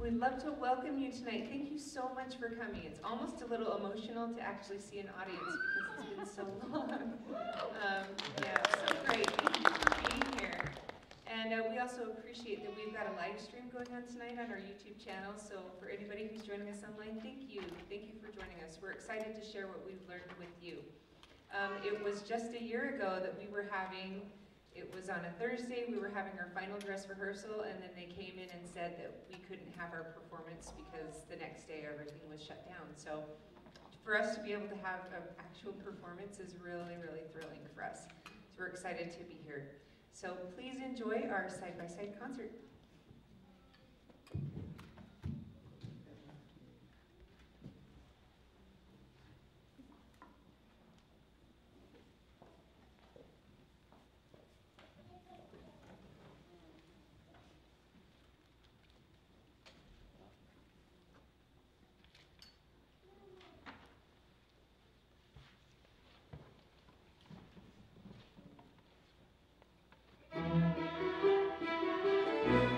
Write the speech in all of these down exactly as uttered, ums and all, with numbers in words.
we'd love to welcome you tonight. Thank you so much for coming. It's almost a little emotional to actually see an audience because it's been so long. Um, yeah, so great. Thank you for being here. And uh, we also appreciate that we've got a live stream going on tonight on our YouTube channel. So for anybody who's joining us online, thank you. Thank you for joining us. We're excited to share what we've learned with you. Um, it was just a year ago that we were having, it was on a Thursday, we were having our final dress rehearsal, and then they came in and said that we couldn't have our performance because the next day everything was shut down. So for us to be able to have an actual performance is really, really thrilling for us. So we're excited to be here. So please enjoy our side-by-side concert. Thank you.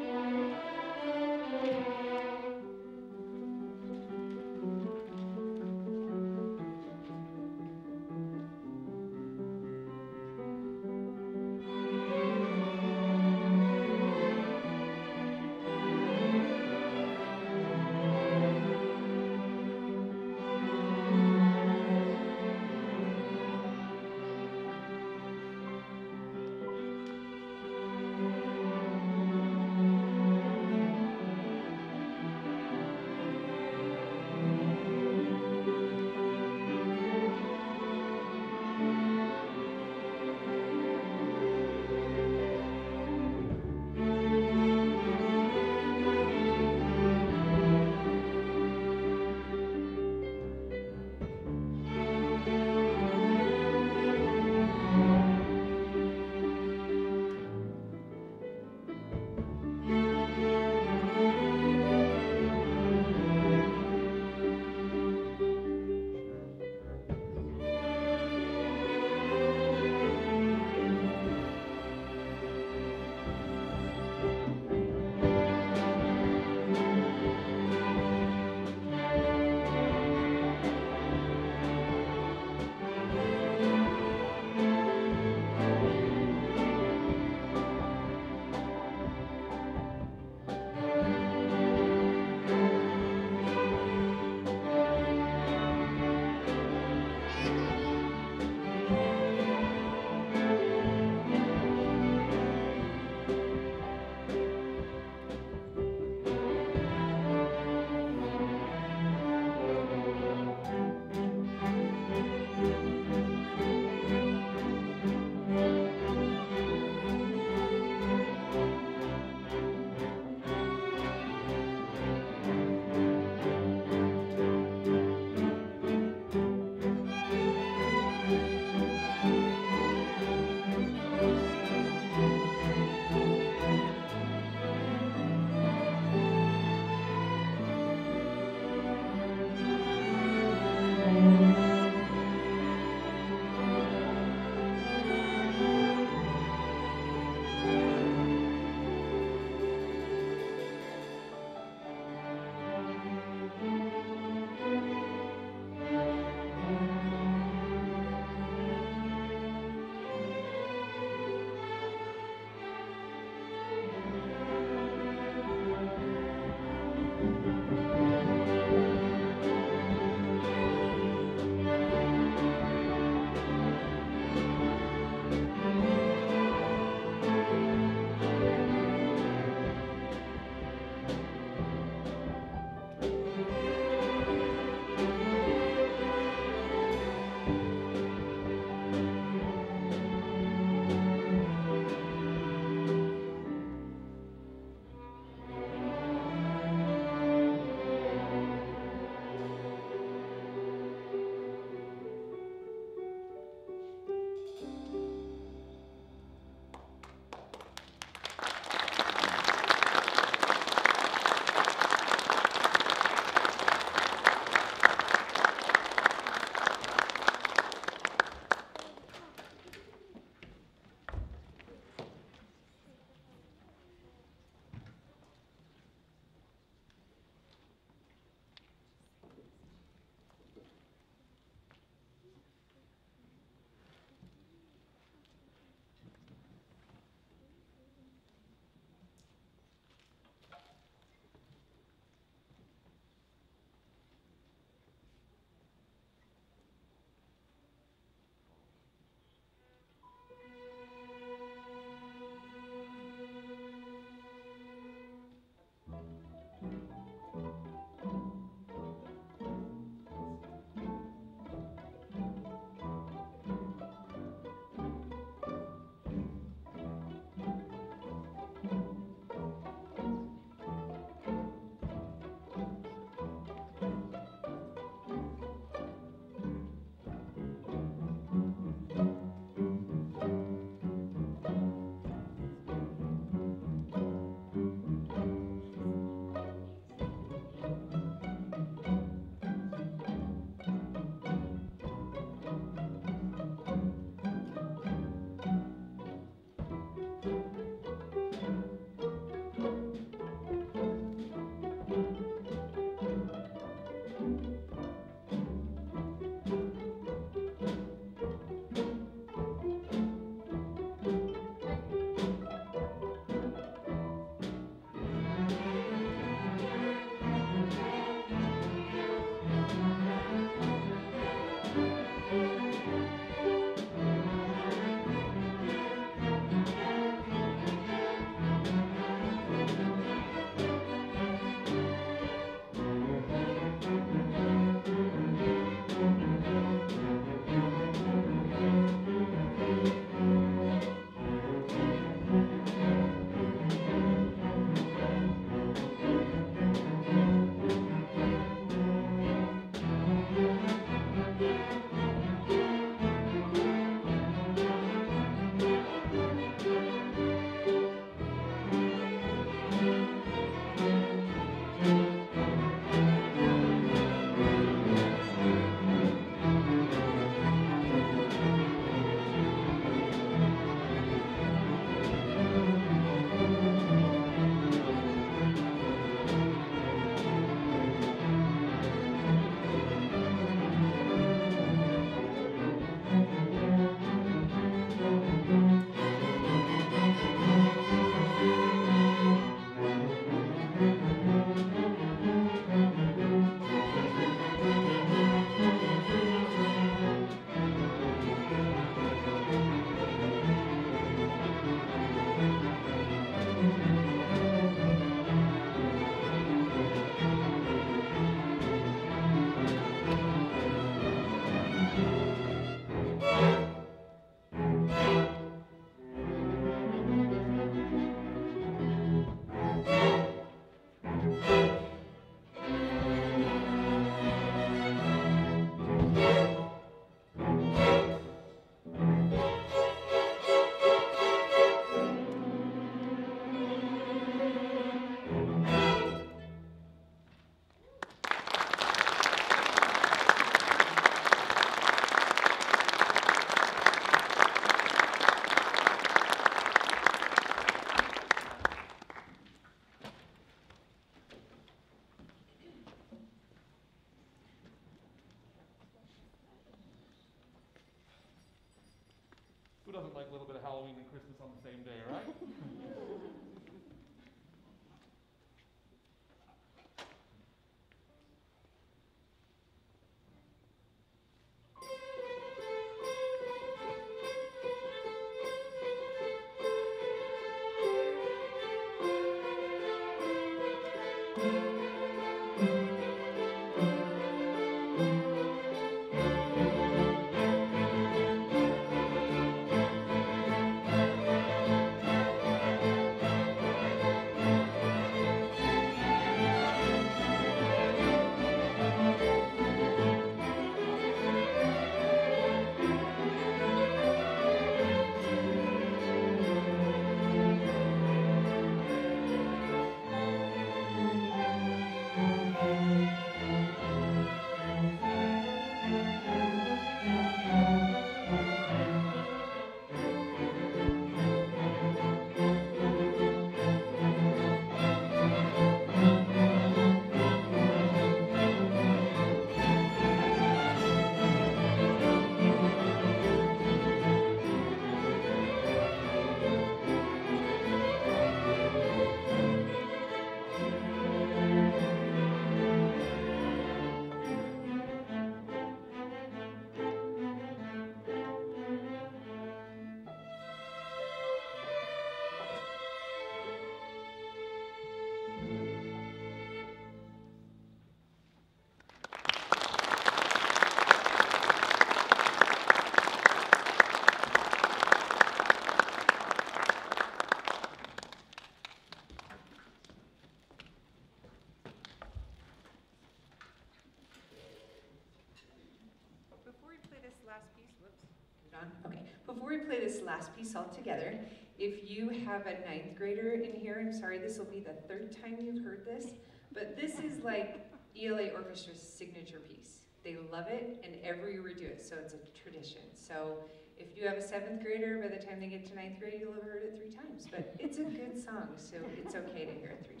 last piece all together. If you have a ninth grader in here, I'm sorry, this will be the third time you've heard this, but this is like E L A Orchestra's signature piece. They love it, and every year we do it, so it's a tradition. So if you have a seventh grader, by the time they get to ninth grade, you'll have heard it three times. But it's a good song, so it's okay to hear it three times.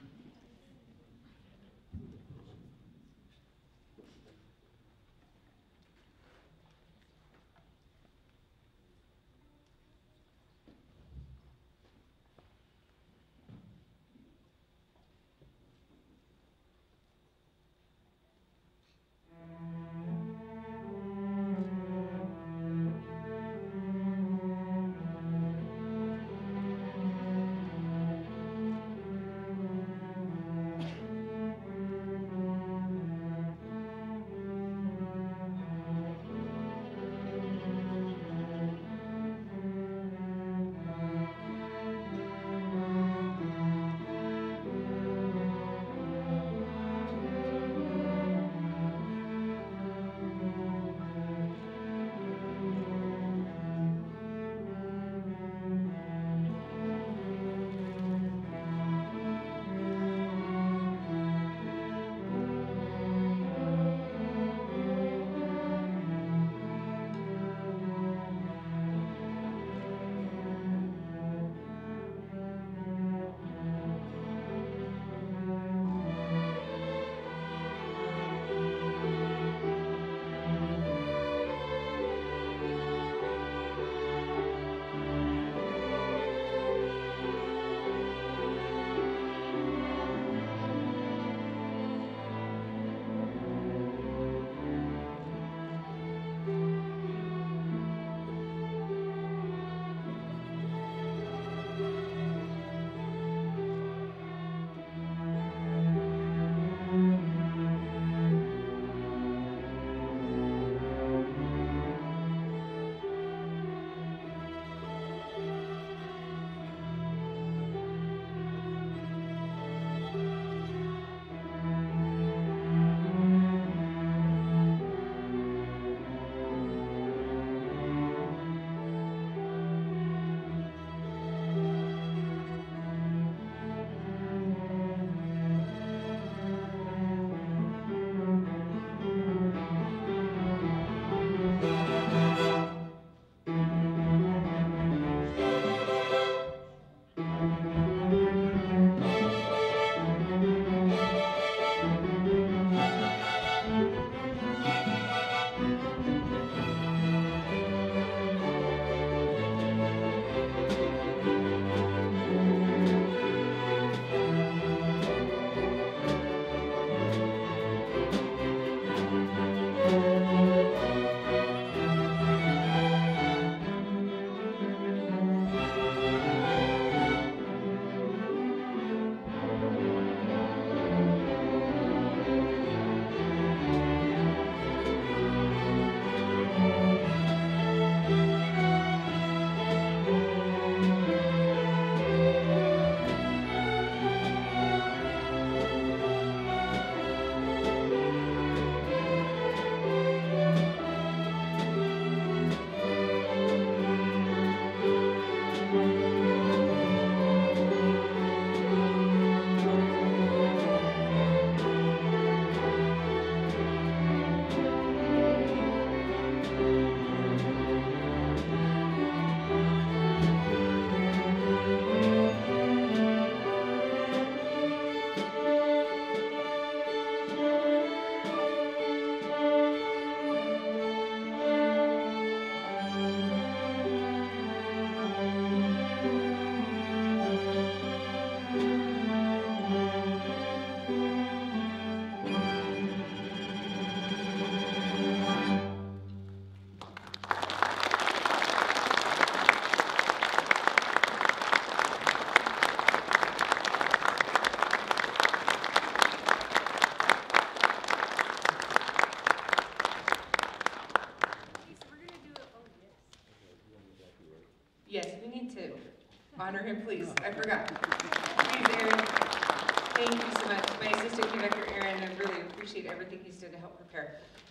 Yes, we need to honor him, please. I forgot. Please, Aaron. Thank you so much. My assistant conductor, Aaron, I really appreciate everything he's done to help prepare.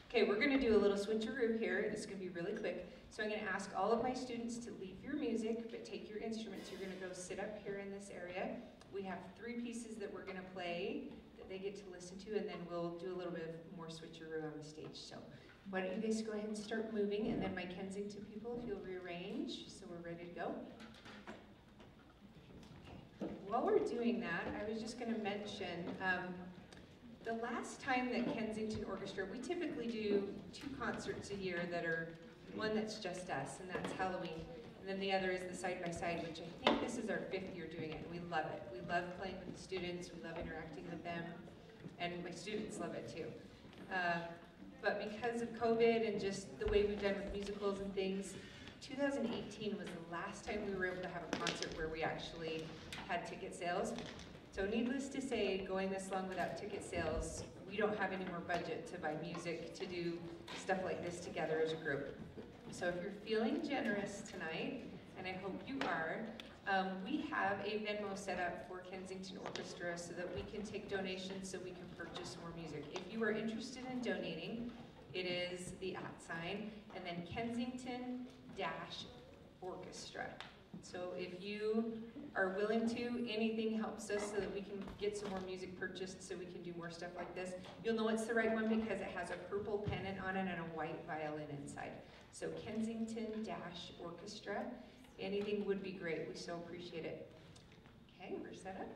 Okay, we're gonna do a little switcheroo here. It's gonna be really quick. So I'm gonna ask all of my students to leave your music, but take your instruments. You're gonna go sit up here in this area. We have three pieces that we're gonna play that they get to listen to, and then we'll do a little bit of more switcheroo on the stage. So why don't you guys go ahead and start moving, and then my Kensington people, if you'll rearrange, so we're ready to go. Okay. While we're doing that, I was just gonna mention, um, the last time that Kensington Orchestra, we typically do two concerts a year that are, one that's just us, and that's Halloween. And then the other is the Side by Side, which I think this is our fifth year doing it, and we love it. We love playing with the students, we love interacting with them, and my students love it too. Uh, but because of COVID and just the way we've done with musicals and things, two thousand eighteen was the last time we were able to have a concert where we actually had ticket sales. So needless to say, going this long without ticket sales, we don't have any more budget to buy music, to do stuff like this together as a group. So if you're feeling generous tonight, and I hope you are, um, we have a Venmo set up for Kensington Orchestra so that we can take donations so we can purchase more music. If you are interested in donating, it is the at sign, and then Kensington dash Orchestra. So if you are willing to, anything helps us so that we can get some more music purchased so we can do more stuff like this. You'll know it's the right one because it has a purple pennant on it and a white violin inside. So Kensington dash Orchestra, anything would be great. We so appreciate it. Okay, we're set up.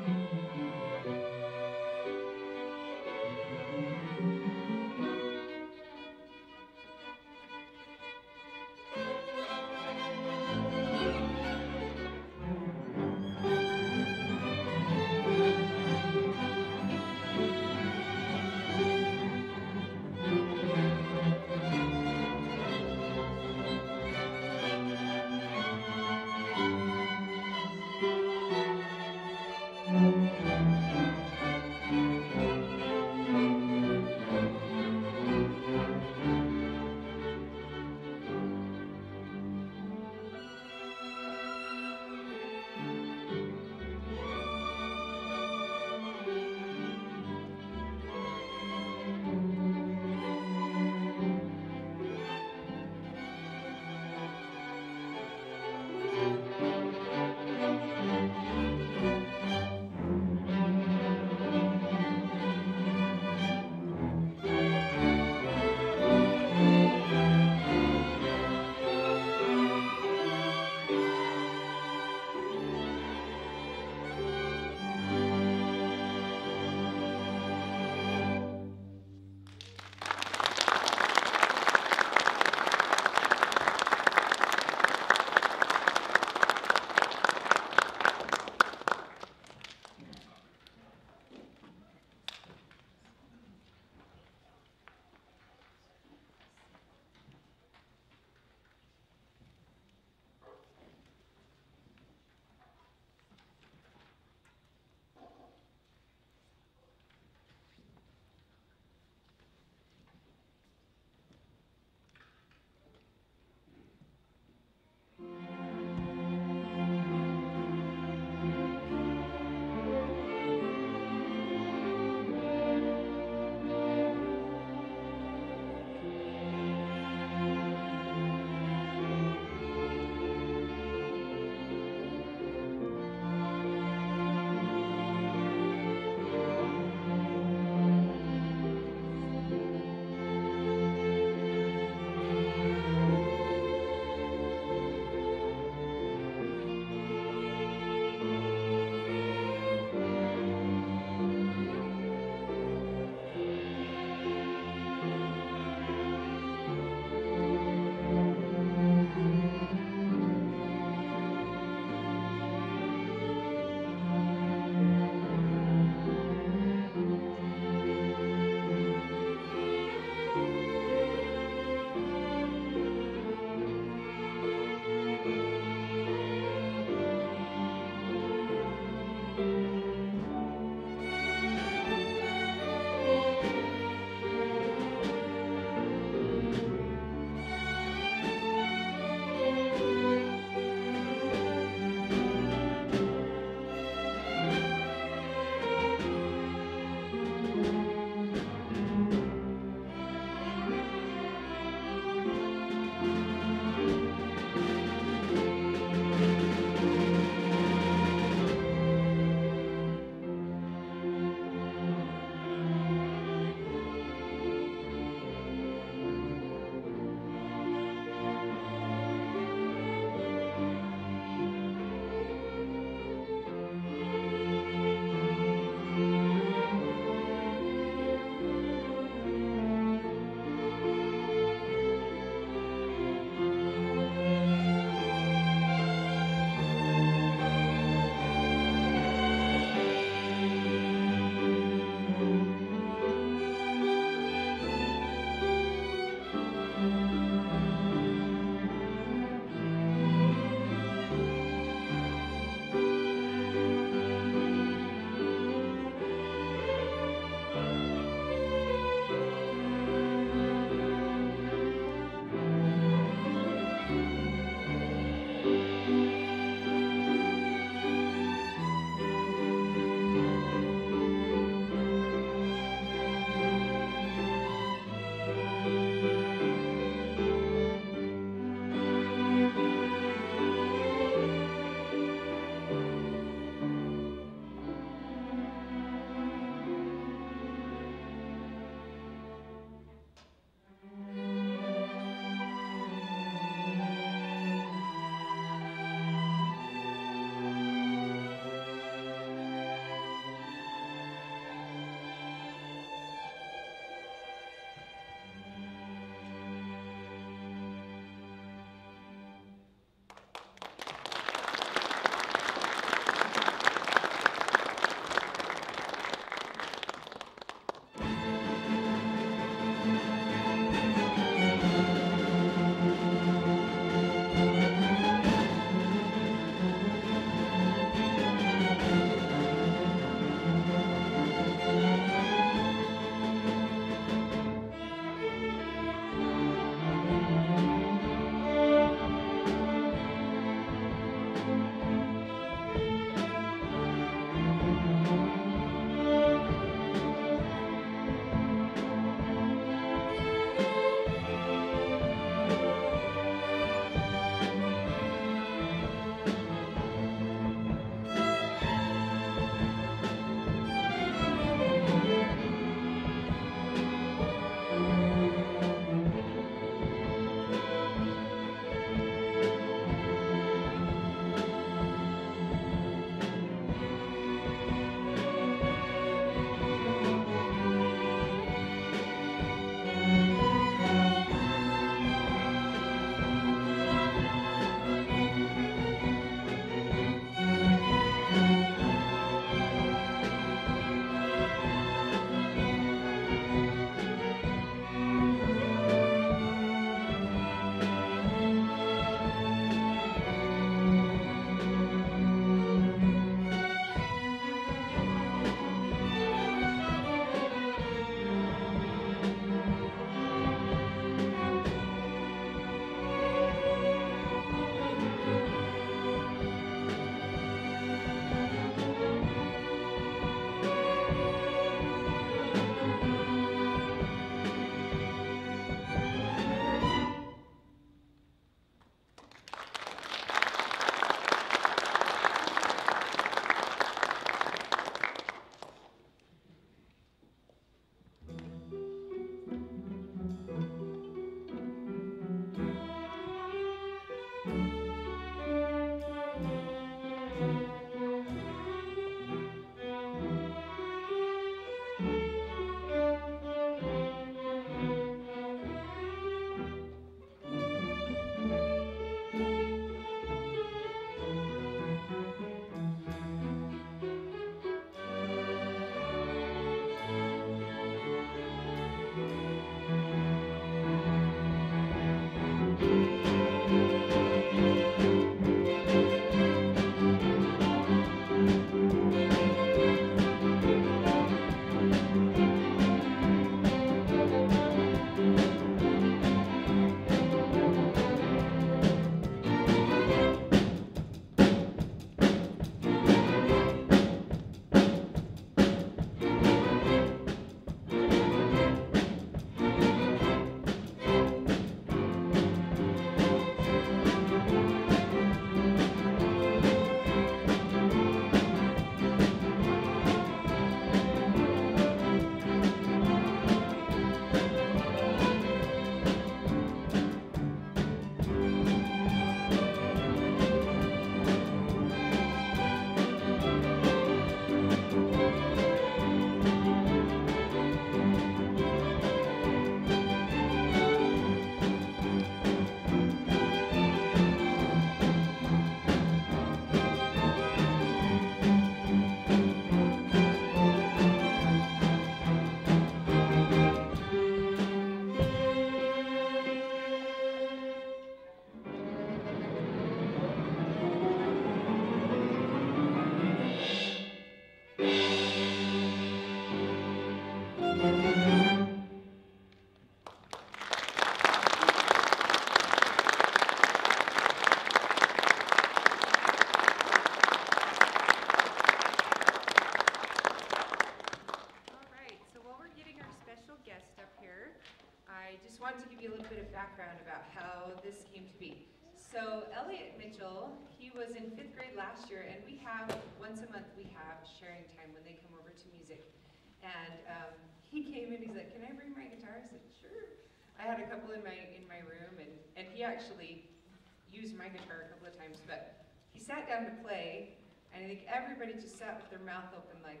I just wanted to give you a little bit of background about how this came to be. So Elliot Mitchell, he was in fifth grade last year, and we have, once a month, we have sharing time when they come over to music. And um, he came in, he's like, can I bring my guitar? I said, sure. I had a couple in my in my room, and, and he actually used my guitar a couple of times, but he sat down to play, and I think everybody just sat with their mouth open like,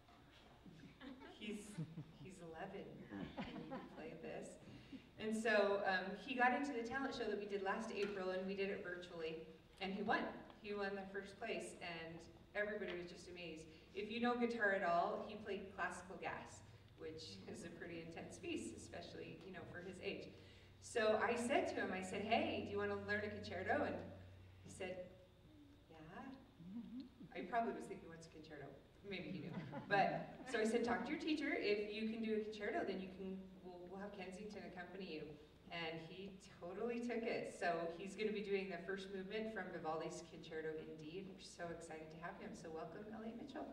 he's, he's eleven, can you play this? And so um, he got into the talent show that we did last April, and we did it virtually, and he won. He won the first place, and everybody was just amazed. If you know guitar at all, he played classical gas, which is a pretty intense piece, especially, you know, for his age. So I said to him, I said, hey, do you want to learn a concerto? And he said, yeah. I probably was thinking, what's a concerto? Maybe he knew. But, so I said, talk to your teacher. If you can do a concerto, then you can, we'll, we'll have Kensington accompany you. And he totally took it. So he's going to be doing the first movement from Vivaldi's Concerto in D. We're so excited to have him. So welcome, Elliot Mitchell.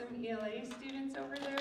awesome E L A students over there.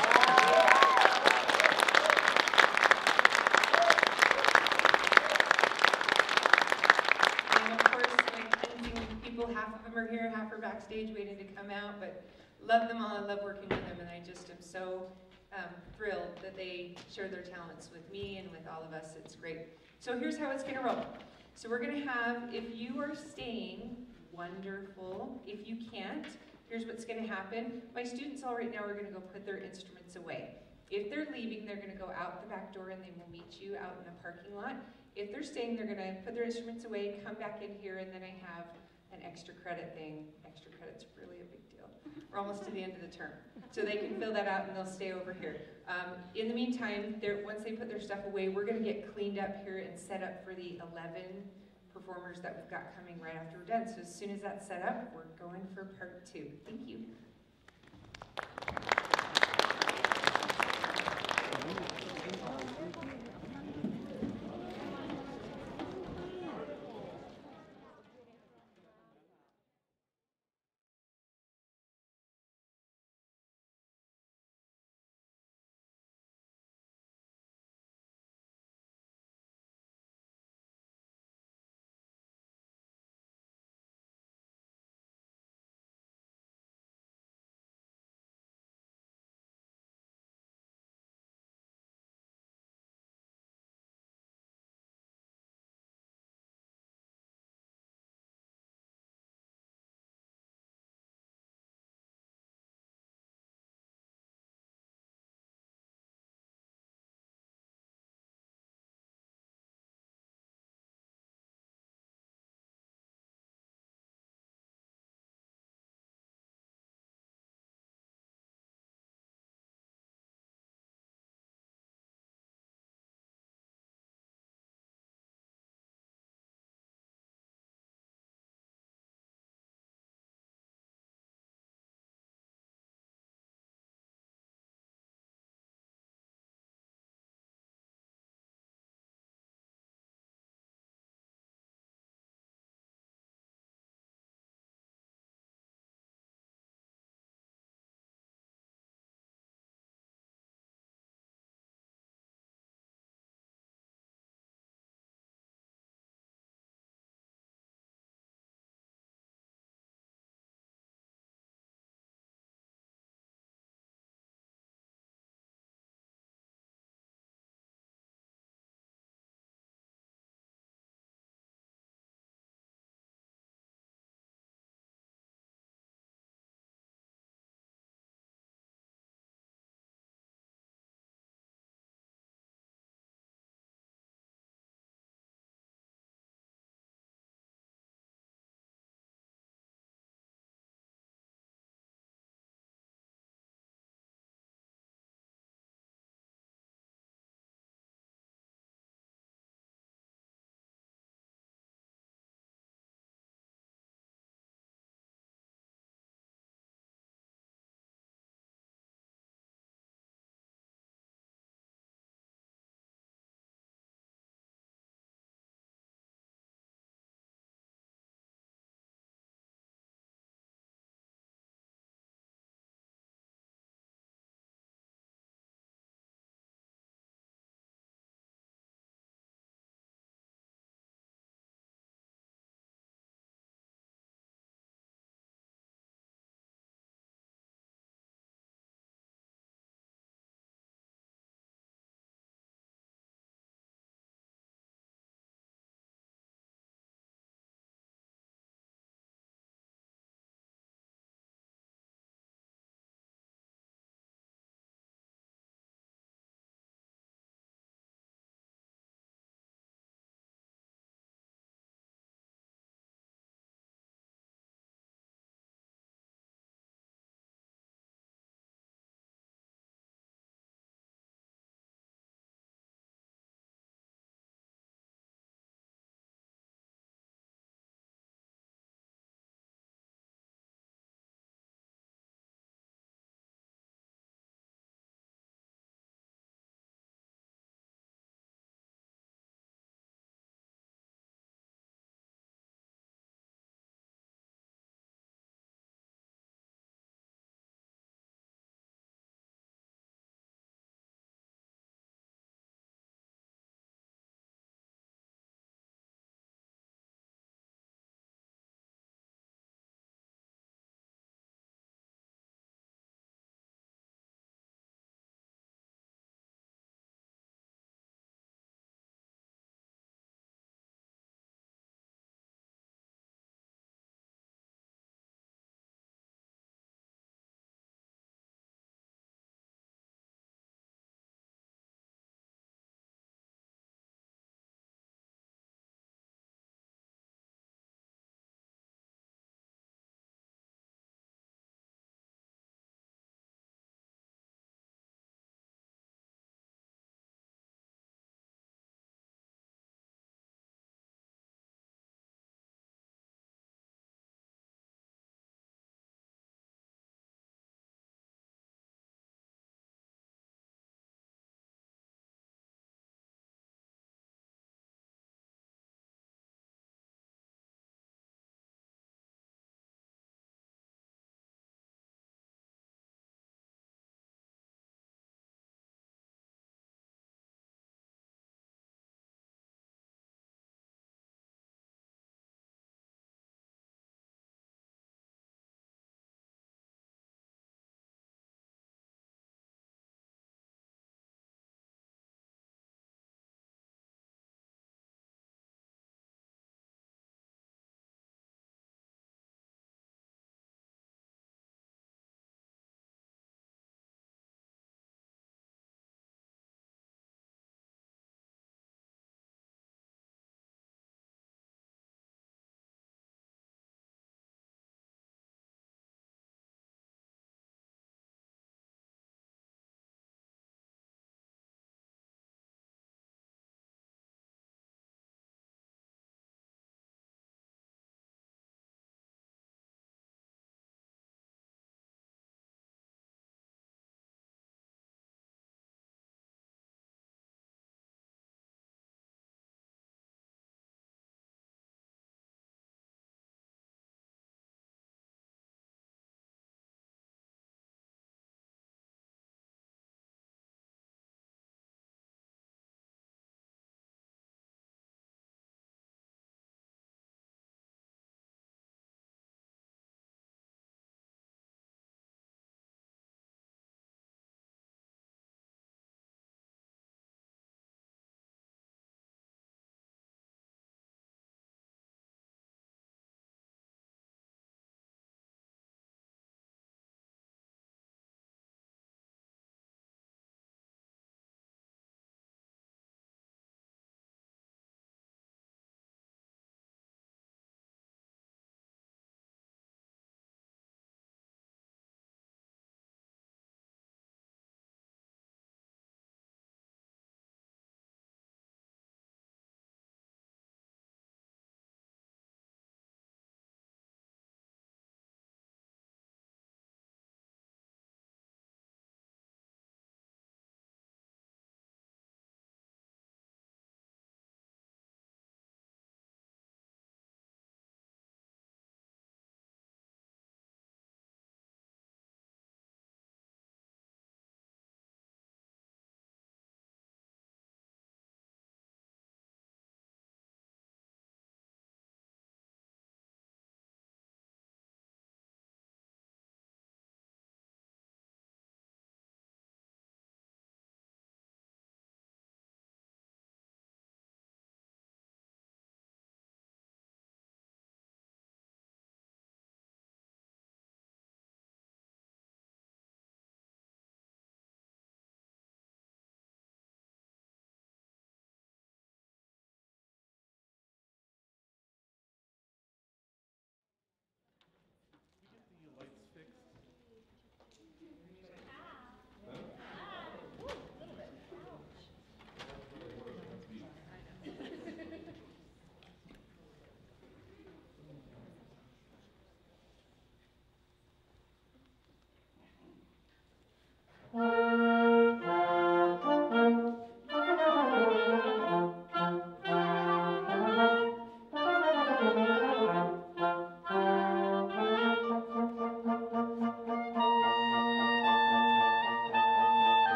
And of course, my teasing people, half of them are here, half are backstage waiting to come out, but love them all. I love working with them, and I just am so um, thrilled that they share their talents with me and with all of us. It's great. So here's how it's going to roll. So we're going to have, if you are staying, wonderful. If you can't, here's what's going to happen. My students all right now are going to go put their instruments away. If they're leaving, they're going to go out the back door and they will meet you out in the parking lot. If they're staying, they're going to put their instruments away, come back in here, and then I have an extra credit thing. Extra credit's really a big deal. We're almost to the end of the term. So they can fill that out and they'll stay over here. Um, in the meantime, once they put their stuff away, we're going to get cleaned up here and set up for the eleven performers that we've got coming right after we're done. So as soon as that's set up, we're going for part two. Thank you.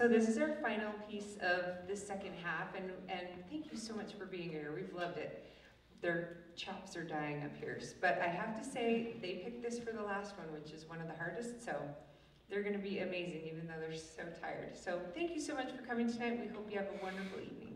So this is our final piece of the second half, and, and thank you so much for being here. We've loved it. Their chops are dying up here. But I have to say, they picked this for the last one, which is one of the hardest, so they're gonna be amazing, even though they're so tired. So thank you so much for coming tonight. We hope you have a wonderful evening.